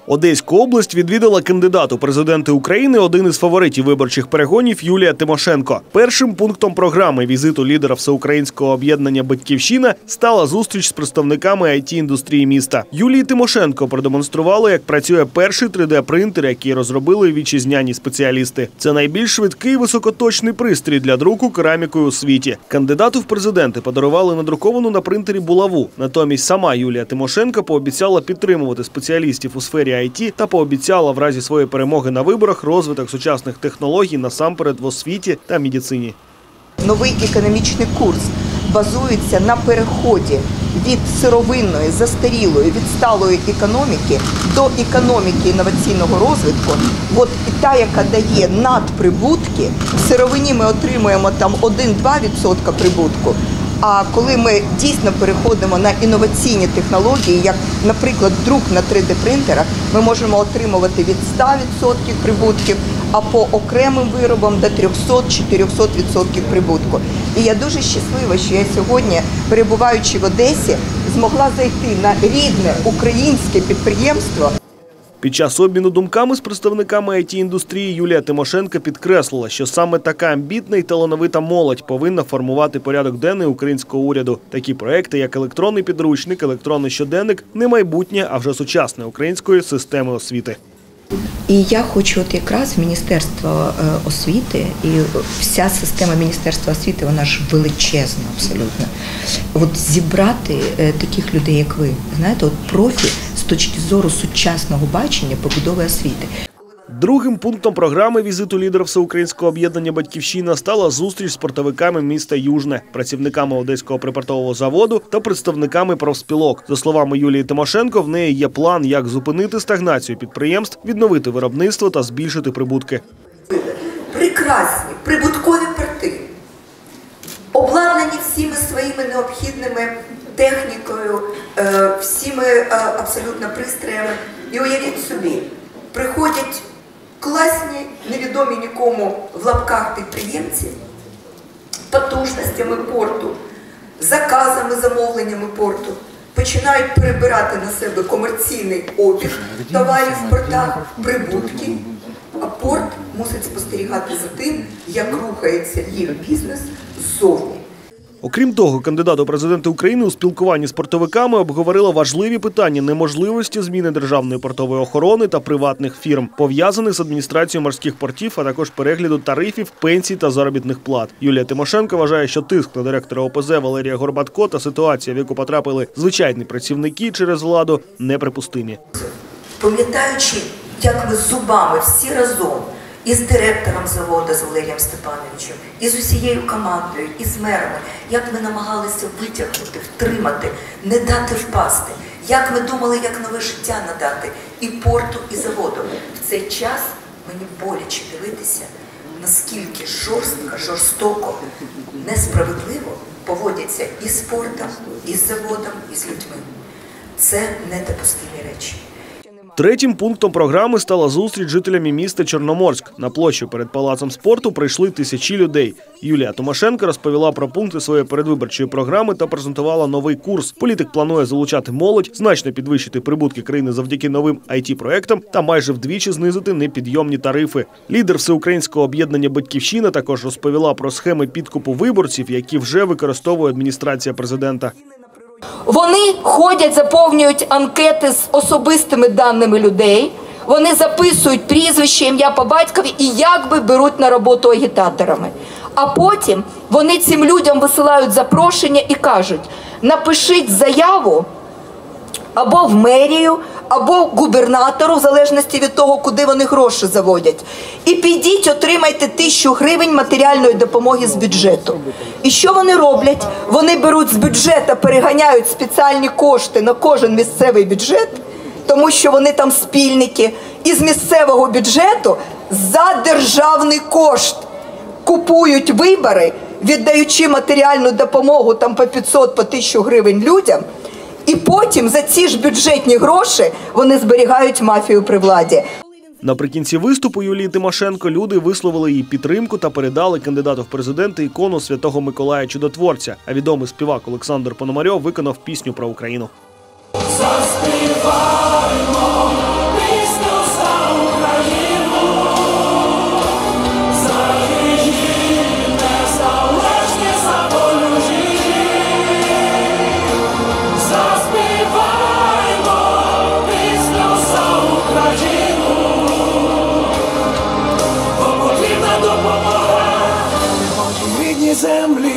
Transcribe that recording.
Одеську область відвідала кандидат у президенти України, один із фаворитів виборчих перегонів Юлія Тимошенко. Першим пунктом програми візиту лідера всеукраїнського об'єднання «Батьківщина» стала зустріч з представниками IT-індустрії міста. Юлії Тимошенко продемонстрували, як працює перший 3D-принтер, який розробили вітчизняні спеціалісти. Це найбільш швидкий і високоточний пристрій для друку керамікою у світі. Кандидату в президенти подарували надруковану на принтері булаву. Натомість сама Юлія Тимошенко пообіцяла підтримувати спеціалістів у сфері IT та пообіцяла в разі своєї перемоги на виборах розвиток сучасних технологій насамперед в освіті та медицині. Новий економічний курс базується на переході від сировинної, застарілої, відсталої економіки до економіки інноваційного розвитку. От і та, яка дає надприбутки, в сировині ми отримуємо там 1-2% прибутку. А коли ми дійсно переходимо на інноваційні технології, як, наприклад, друк на 3D-принтерах, ми можемо отримувати від 100% прибутків, а по окремим виробам до 300-400% прибутку. І я дуже щаслива, що я сьогодні, перебуваючи в Одесі, змогла зайти на рідне українське підприємство. Під час обміну думками з представниками IT-індустрії Юлія Тимошенко підкреслила, що саме така амбітна і талановита молодь повинна формувати порядок денний українського уряду. Такі проекти, як електронний підручник, електронний щоденник – не майбутнє, а вже сучасне української системи освіти. І я хочу якраз Міністерство освіти, і вся система Міністерства освіти, вона ж величезна абсолютно. От зібрати таких людей, як ви, знаєте, от профі з точки зору сучасного бачення побудови освіти. Другим пунктом програми візиту лідера всеукраїнського об'єднання «Батьківщина» стала зустріч з портовиками міста Южне, працівниками Одеського припортового заводу та представниками профспілок. За словами Юлії Тимошенко, в неї є план, як зупинити стагнацію підприємств, відновити виробництво та збільшити прибутки. Прекрасні, прибуткові порти, обладнані всіми своїми необхідними технікою, всіми абсолютно пристроями. І уявіть собі, приходять класні, невідомі нікому в лапках підприємці, потужностями порту, заказами, замовленнями порту, починають перебирати на себе комерційний обіг товарів в портах, прибутки, а порт мусить спостерігати за тим, як рухається їх бізнес ззовні. Окрім того, кандидат у президенти України у спілкуванні з портовиками обговорила важливі питання неможливості зміни державної портової охорони та приватних фірм, пов'язаних з адміністрацією морських портів, а також перегляду тарифів, пенсій та заробітних плат. Юлія Тимошенко вважає, що тиск на директора ОПЗ Валерія Горбатко та ситуація, в яку потрапили звичайні працівники через владу, неприпустимі. Пам'ятаючи, як ми з зубами всі разом, і з директором заводу, з Валерієм Степановичем, і з усією командою, і з мерами, як ми намагалися витягнути, втримати, не дати впасти, як ми думали, як нове життя надати і порту, і заводу. В цей час мені боляче дивитися, наскільки жорстко, жорстоко, несправедливо поводяться і з портом, і з заводом, і з людьми. Це недопустимі речі. Третім пунктом програми стала зустріч з жителями міста Чорноморськ. На площу перед Палацом спорту прийшли тисячі людей. Юлія Тимошенко розповіла про пункти своєї передвиборчої програми та презентувала новий курс. Політик планує залучати молодь, значно підвищити прибутки країни завдяки новим IT-проектам та майже вдвічі знизити непідйомні тарифи. Лідер всеукраїнського об'єднання «Батьківщина» також розповіла про схеми підкупу виборців, які вже використовує адміністрація президента. Вони ходять, заповнюють анкети з особистими даними людей, вони записують прізвище, ім'я по батькові і якби беруть на роботу агітаторами. А потім вони цим людям висилають запрошення і кажуть, напишіть заяву або в мерію, або губернатору, в залежності від того, куди вони гроші заводять. І підіть, отримайте 1000 гривень матеріальної допомоги з бюджету. І що вони роблять? Вони беруть з бюджету, переганяють спеціальні кошти на кожен місцевий бюджет, тому що вони там спільники, і з місцевого бюджету за державний кошт купують вибори, віддаючи матеріальну допомогу там по 500, по 1000 гривень людям, і потім за ці ж бюджетні гроші вони зберігають мафію при владі. Наприкінці виступу Юлії Тимошенко люди висловили їй підтримку та передали кандидату в президенти ікону Святого Миколая Чудотворця. А відомий співак Олександр Пономарьов виконав пісню про Україну. Заспіваємо землі.